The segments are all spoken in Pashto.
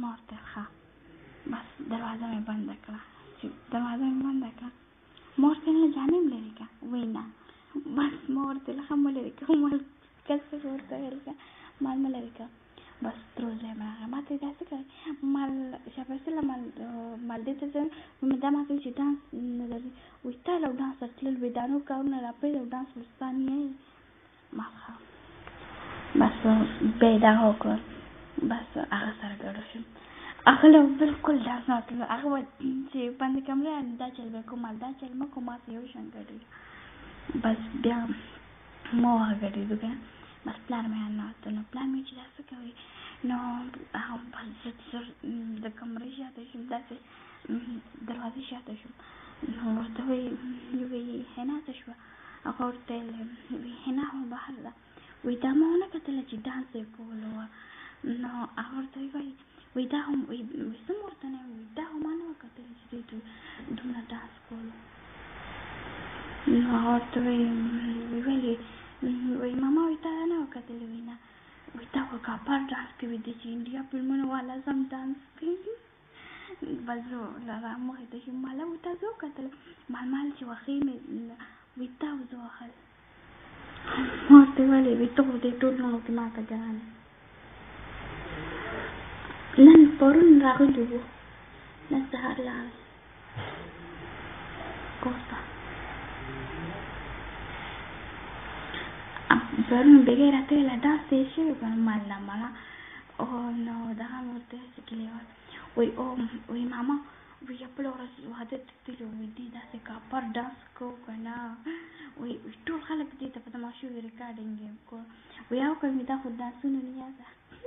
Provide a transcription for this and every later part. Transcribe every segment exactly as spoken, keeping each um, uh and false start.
مور ته ښه بس دروازه مې بنده کړه. چې دروازه مې بنده کړه مور ته نه جامې م لرې کړه. وایي نه. بس ما ورته ویل ښه مه لرې کوه مال کس ورته ویل که مال مه لرې کوه. بس ترور ځای مې راغی ما ته یې داسې کوئ مال شاباسله مال مال دې ته ځم مې دا ما ته وایي چې ډانس نه لري وایي تا له ډانس سره تلل وایي دا نور کارونه را پرېږده او ډانس وستا نه یې ما ښه بس بیا یې دغه وکړل بس هغه سره ګډه شوم. هغه له بلکل ډانس نه ورته هغه به چې بندې کمره دا چل به کوم مال دا چل مه کوه ما سره یو شان ګډېږي. بس بیا ما هغه ګډېدو که بس پلار مې ناست نو پلار مې چې دا څه کوي نو هغه بس زه زر د کمرې شاته شوم داسې دروازې شاته شوم نو ورته وایي وایي حنا څه شوه هغه ورته وایي حنا خو بهر ده وایي دا ما ونه کتله چې ډانس یې کولو وه نو هغه ورته وایي وایي دا هم وایي څه مې ورته نه وایي دا خو ما نه وه کتلې چې دوی دومره ډانس کولو. نو هغه ورته وایي ولې وایي ماما وایي تا نه وه کتلې وایي نه وایي تا خو کاپر ډانس کوي د چې انډیا فلمونو والا سم ډانس کوي. بس زه له مخې ته شوم ماله وایي تا زه وکتله مال مال چې وښې مې وایي تا زه وښل ما ورته ولې وایي ته خو دې ټول لوڼو کې ما ته ګران نن پرون راغلي وو نن سهار لاړل کوسته پرون بېګۍ راته ویله ډانس تېر شوی که نه مال نه ماله نو دغه مې ورته هسې کې لیوال وایي او وایي ماما وایي بله ورځ واده ته تللو وایي دوی داسې کاپر ډانس کوو که نه وایي ټول خلک دې ته په تماشو وي ریکارډینګ یې کړو وایي او که مې دا خو ډانسونه نه یاده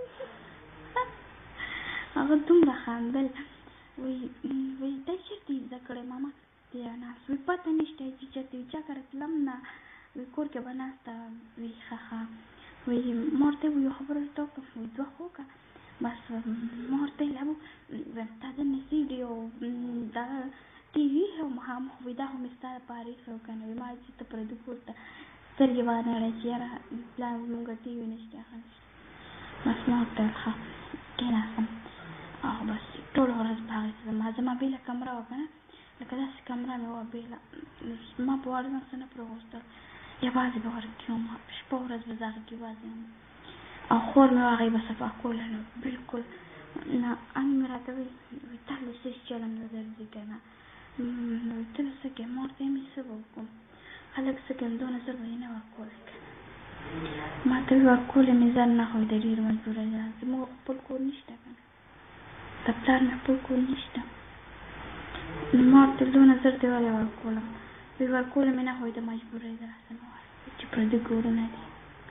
هغه دومره خندل وایي وایي دا چېرته یې زده کړی ماما دې ډانس وایي پته نشته چې چېرته وي چا کره تلم نه وایي کور کې به ناسته وایي ښه ښه وایي ما ورته وایي یو خبره درته وکړم وایي دوه خو وکړه بس ما ورته ویل ابو ستا دننه سي ډي او دغه ټي وي ایښی وم مخامخ وایي دا خو مې ستا دپاره ایښی و که نه وایي ما چې ته پردي کور ته سترګې وانهړی چې یاره پلار مونږ ټي وي نشته اخیستی بس ما ورته ویل ښه کېناستم او بس ټوله ورځ په هغې څه زما زما بېله کمره وه که نه لکه داسې کمره مې وه بېله ما په واړه ځان څه نه پرې غوښتل یوازې به ورکې وم شپه ورځ به زه هغې کې یوازې وم او خور مې وه هغې به صفا کوله نو بلکل نه امې مې راته وایي تا له څه چلم نه درځي که نه نو ته به څه کوې ما ورته مې څه به وکړم خلک څه کوي دونه زر به یې نه ورکولی که ما ته وایي ورکولی مې زر نه خو د ډېر مجبوره ده زموږ خپل کور نشته که نه د پلار مې خپل کور نشته نو ما ورته دونه زر دې ولې ورکولم وایي ورکولی مې نه خو د مجبورۍ ده راسه مې ورکړي چې پردي کورونه دي.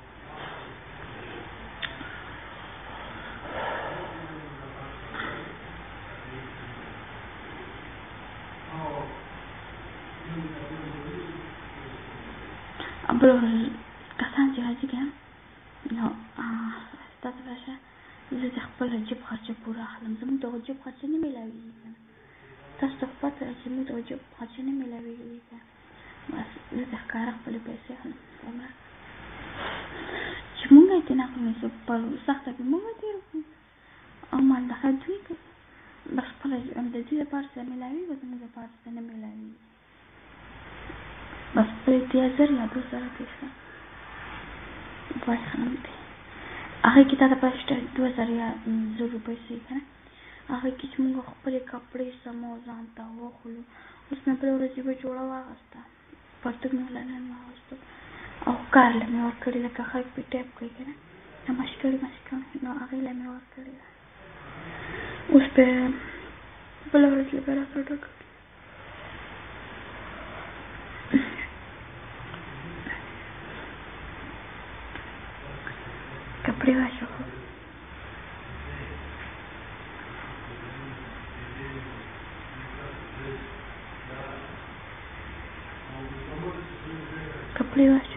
بله ورځ کسان چې راځي که نو ستا ته راشه زه د خپله جیب خرچه پوره اخلم زموږ دغه جیب خرچه نه میلاوېږي که نه تاسو ته خو پته ده چې موږ دغه جیب خرچه نه میلاوېږي که بس زه د ښکاره خپلې پیسې اخلم دومره چې مونږ یې ترې نه اخلو چې په سخته کې مونږ یې تېر کړو او مالداره دوی کوي بس خپله د دوی دپاره څه میلاوېږي زموږ دپاره څه نه میلاوېږي بس پرې اتیا زر یا دو زره پیسه وای خام دی هغې کې تا ته پته شته دوه زره یا زر روپۍ سوي که نه هغې کې چې مونږ خپلې کپړې سمو ځان ته واخلو اوس مې بلې ورځ یوه جوړه واخېسته پرتوګ مې له نن واخېستو او کار له مې ورکړې لکه خلک پرې ټایپ کوي که نه مشکړې مشکړې نو هغې له مې ورکړې ده اوس پرې بله ورځ له بیا راته ډکه کپړې واچوه کپړې واچوه